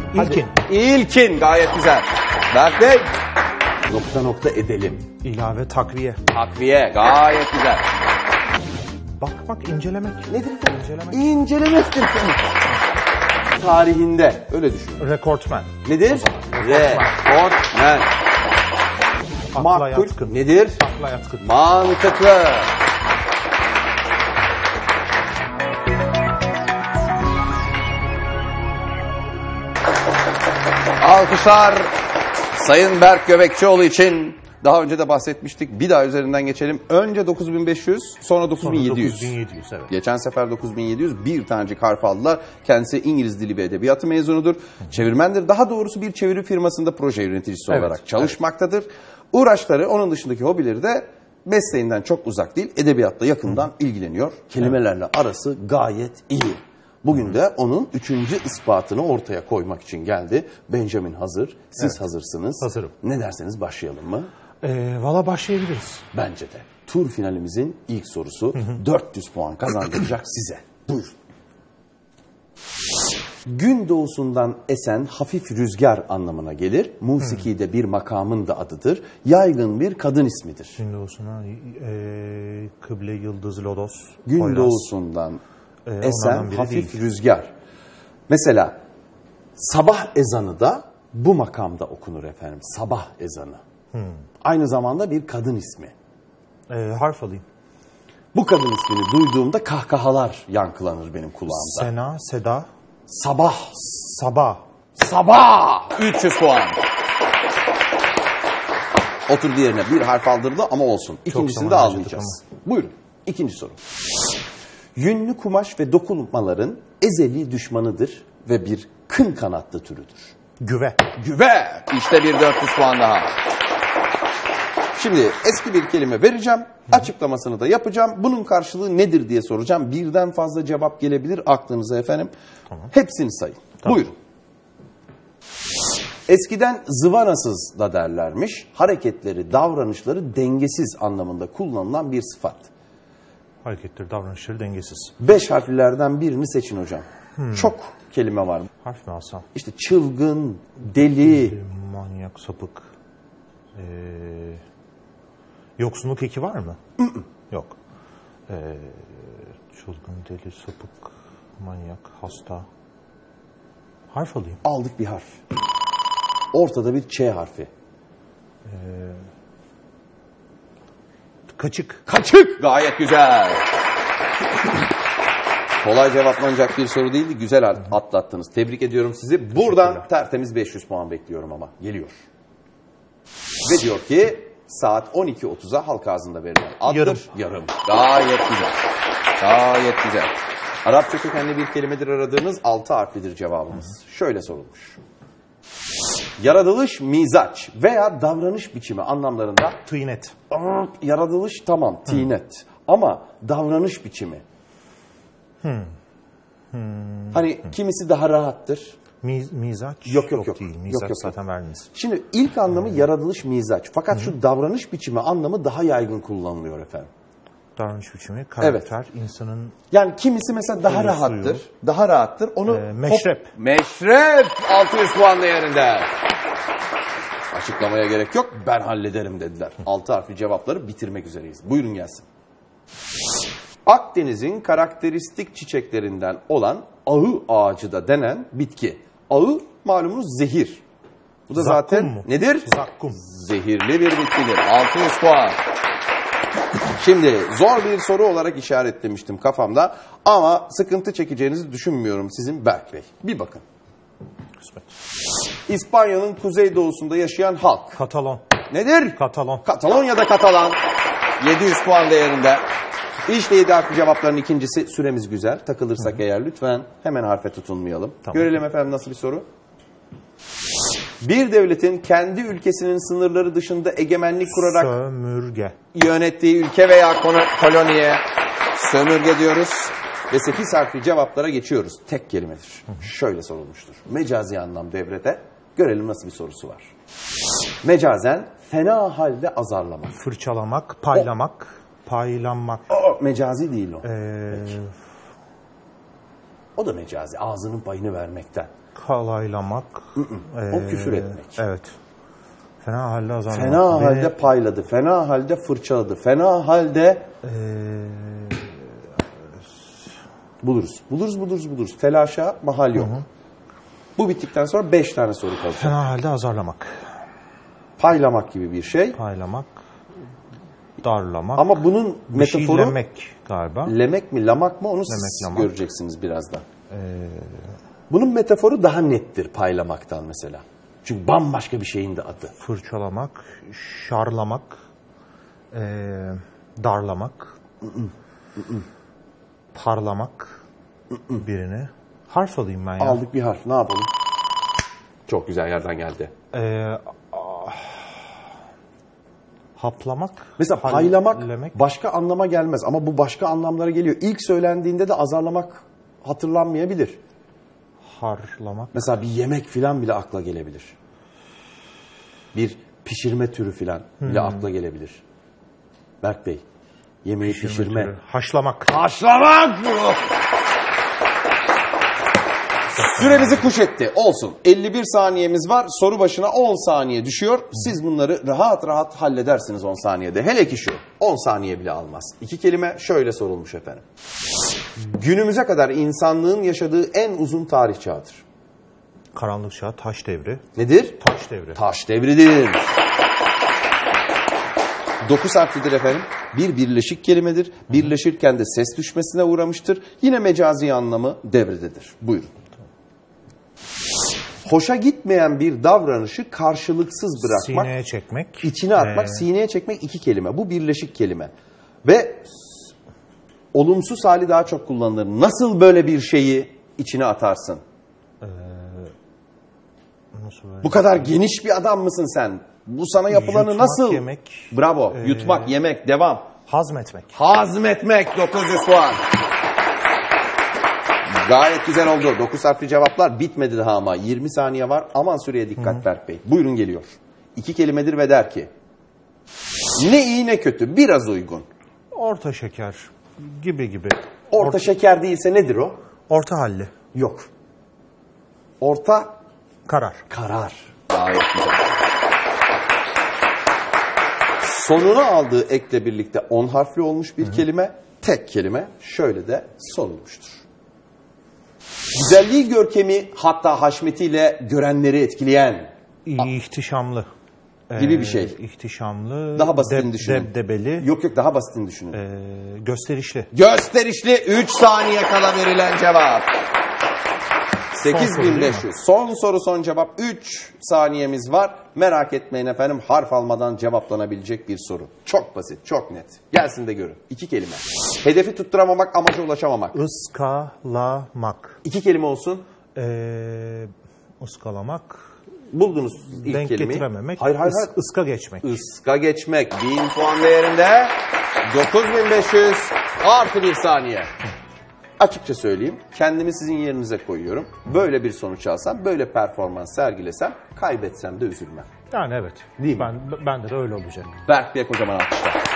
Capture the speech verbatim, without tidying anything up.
İlkin. Hadi. İlkin. Gayet güzel. Berk Bey. Nokta nokta edelim. İlave, takviye. Takviye. Gayet güzel. Bakmak, incelemek. Nedir efendim? İncelemek. İncelemektir efendim. Tarihinde. Öyle düşün. Rekortmen. Nedir? Rekortmen. Akla Makul. yatkın. Nedir? Akla yatkın. Mantıklı. Alkışlar Sayın Berk Göbekçioğlu için. Daha önce de bahsetmiştik. Bir daha üzerinden geçelim. Önce dokuz bin beş yüz, sonra dokuz bin yedi yüz. dokuz bin yedi yüz, evet. Geçen sefer dokuz bin yedi yüz bir tanecik harf aldılar. Kendisi İngiliz Dili ve Edebiyatı mezunudur. Çevirmendir. Daha doğrusu bir çeviri firmasında proje yöneticisi Evet, olarak çalışmaktadır. Evet. Uğraşları, onun dışındaki hobileri de mesleğinden çok uzak değil. Edebiyatla yakından Hı. ilgileniyor. Kelimelerle evet. arası gayet iyi. Bugün de onun üçüncü ispatını ortaya koymak için geldi. Benjamin hazır. Siz evet. hazırsınız. Hazırım. Ne derseniz başlayalım mı? Ee, Valla başlayabiliriz. Bence de. Tur finalimizin ilk sorusu hı hı. dört yüz puan kazandıracak size. Buyurun. Gün doğusundan esen hafif rüzgar anlamına gelir. Musiki'de bir makamın da adıdır. Yaygın bir kadın ismidir. Gün doğusuna e, kıble, yıldız, lodos, Gün Poyraz. doğusundan e, esen hafif değil. rüzgar. Mesela sabah ezanı da bu makamda okunur efendim. Sabah ezanı. Hmm. Aynı zamanda bir kadın ismi. E, harf alayım. Bu kadın ismini duyduğumda kahkahalar yankılanır benim kulağımda. Sena, Seda. Sabah. Sabah. Sabah. üç yüz puan. Otur diğerine bir harf aldırdı ama olsun. İkincisini de ağlayacağız. Buyurun. İkinci soru. Yünlü kumaş ve dokunmaların ezeli düşmanıdır ve bir kın kanatlı türüdür. Güve. Güve. İşte bir dört yüz puan daha. Şimdi eski bir kelime vereceğim. Açıklamasını da yapacağım. Bunun karşılığı nedir diye soracağım. Birden fazla cevap gelebilir aklınıza efendim. Tamam. Hepsini sayın. Tamam. Buyurun. Eskiden zıvanasız da derlermiş. Hareketleri, davranışları dengesiz anlamında kullanılan bir sıfat. Hareketleri, davranışları dengesiz. Beş harflerden birini seçin hocam. Hmm. Çok kelime var. Harf mi alsam? İşte çılgın, deli. deli manyak, sapık. Ee, yoksunluk eki var mı? Yok. Ee, çılgın, deli, sapık, manyak, hasta. Harf alayım. Aldık bir harf. Ortada bir Ç harfi. Ee, kaçık. Kaçık. Gayet güzel. Kolay cevaplanacak bir soru değildi. Güzel atlattınız. Tebrik ediyorum sizi. Buradan tertemiz beş yüz puan bekliyorum ama. Geliyor. Ve diyor ki saat on iki otuza halk ağzında verilen addır. Yarım. Yarım. Gayet güzel. Gayet güzel. Arapça kökenli bir kelimedir aradığınız altı harflidir cevabımız. Şöyle sorulmuş. Yaratılış, mizaç veya davranış biçimi anlamlarında. Tıynet. Yaratılış tamam, tinet. Ama davranış biçimi. Hmm. Hmm. Hani kimisi daha rahattır. Miz, mizaç yok yok yok. Değil. Mizaç yok, yok, zaten verdiniz. Şimdi ilk anlamı hmm. yaratılış, mizaç. Fakat hmm. şu davranış biçimi anlamı daha yaygın kullanılıyor efendim. Davranış biçimi, karakter, evet. insanın... Yani kimisi mesela daha rahattır. Suyu. Daha rahattır. Onu ee, meşrep. Hop, meşrep. altı yüz puan değerinde. Açıklamaya gerek yok. Ben hallederim dediler. altı harfli cevapları bitirmek üzereyiz. Buyurun gelsin. Akdeniz'in karakteristik çiçeklerinden olan ağı ağacı da denen bitki. Ağı malumunuz zehir. Bu da Zakkum zaten mu? nedir? Zakkum. Zehirli bir bitkidir. altı yüz puan. Şimdi zor bir soru olarak işaretlemiştim kafamda ama sıkıntı çekeceğinizi düşünmüyorum sizin Berk Bey. Bir bakın. Kısmet. İspanya'nın kuzeydoğusunda yaşayan halk. Katalon. Nedir? Katalon. Katalonya'da Katalan. yedi yüz puan değerinde. İşte yedi harfli cevapların ikincisi. Süremiz güzel. Takılırsak Hı-hı. eğer lütfen hemen harfe tutunmayalım. Tamam. Görelim efendim nasıl bir soru. Bir devletin kendi ülkesinin sınırları dışında egemenlik kurarak sömürge yönettiği ülke veya koloniye sömürge diyoruz. Ve sekiz harfli cevaplara geçiyoruz. Tek kelimedir. Hı hı. Şöyle sorulmuştur. Mecazi anlam devrede. Görelim nasıl bir sorusu var. Mecazen fena halde azarlamak. Fırçalamak, paylamak, o. paylanmak. O, mecazi değil o. Ee, O da mecazi. Ağzının payını vermekten. Kalaylamak. O ee, küfür etmek. Evet. Fena halde azarlamak. Fena Beni, halde payladı. Fena halde fırçaladı. Fena halde ee, buluruz. Buluruz buluruz buluruz. Telaşa mahal yok. Hı hı. Bu bittikten sonra beş tane soru kalacak. Fena halde azarlamak. Paylamak gibi bir şey. Paylamak. Darlamak. Ama bunun bir metaforu... şey lemek galiba. Lemek mi lamak mı onu lemek, siz lamak. göreceksiniz birazdan. Ee, Bunun metaforu daha nettir paylamaktan mesela. Çünkü bambaşka bir şeyin de adı. fırçalamak. Şarlamak. ee, darlamak. Parlamak. birini. Harf alayım ben ya. Aldık bir harf. Ne yapalım? Çok güzel yerden geldi. Ee, ah, haplamak. Mesela paylamak hallemek. başka anlama gelmez ama bu başka anlamlara geliyor. İlk söylendiğinde de azarlamak hatırlanmayabilir. Harlamak. Mesela bir yemek filan bile akla gelebilir. Bir pişirme türü filan bile Hmm. akla gelebilir. Berk Bey, yemeği pişirme. Pişirme türü. Haşlamak. Haşlamak! Süremizi kuş etti. Olsun. elli bir saniyemiz var. Soru başına on saniye düşüyor. Siz bunları rahat rahat halledersiniz on saniyede. Hele ki şu. on saniye bile almaz. İki kelime şöyle sorulmuş efendim. Günümüze kadar insanlığın yaşadığı en uzun tarih çağıdır. Karanlık çağ, taş devri. Nedir? Taş devri. Taş devridir. Dokuz harflidir efendim. Bir birleşik kelimedir. Birleşirken de ses düşmesine uğramıştır. Yine mecazi anlamı devrededir. Buyurun. Hoşa gitmeyen bir davranışı karşılıksız bırakmak, Sineye çekmek. içine atmak, Ee, sineye çekmek iki kelime. Bu birleşik kelime. Ve olumsuz hali daha çok kullanılır. Nasıl böyle bir şeyi içine atarsın? Ee, nasıl böyle? Bu kadar geniş bir adam mısın sen? Bu sana yapılanı Yutmak, nasıl? yemek. Bravo. Ee, Yutmak, yemek, devam. Hazmetmek. Hazmetmek dokuz yüz puan. Gayet güzel oldu. dokuz harfli cevaplar bitmedi daha ama. yirmi saniye var. Aman süreye dikkat Hı. Berk Bey. Buyurun geliyor. İki kelimedir ve der ki. Ne iyi ne kötü. Biraz uygun. Orta şeker gibi gibi. Orta, Orta şeker değilse nedir o? Orta halli. Yok. Orta Karar. karar. Gayet güzel. Sonuna aldığı ekle birlikte on harfli olmuş bir Hı. kelime. Tek kelime şöyle de sorulmuştur. Güzelliği, görkemi, hatta haşmetiyle görenleri etkileyen İhtişamlı. gibi bir şey. Ee, ihtişamlı. Daha basitini deb- düşünün. Debdebeli. Yok yok daha basitini düşünün. Ee, gösterişli. Gösterişli üç saniye kala verilen cevap. sekiz bin beş yüz. Son soru son cevap. üç saniyemiz var. Merak etmeyin efendim, harf almadan cevaplanabilecek bir soru. Çok basit, çok net. Gelsin de görün. İki kelime. Hedefi tutturamamak, amaca ulaşamamak. Iskalamak. İki kelime olsun. Ee, ıskalamak. Buldunuz ilk Denk kelimeyi. getirememek. Hayır hayır. Is, hayır. ıska geçmek. Iska geçmek. bin puan değerinde. dokuz bin beş yüz artı bir saniye. Açıkça söyleyeyim, kendimi sizin yerinize koyuyorum. Böyle bir sonuç alsam, böyle performans sergilesem, kaybetsem de üzülmem. Yani evet. Değil mi? Ben, bende de öyle olacak. Berk Bey kocaman alkışlar.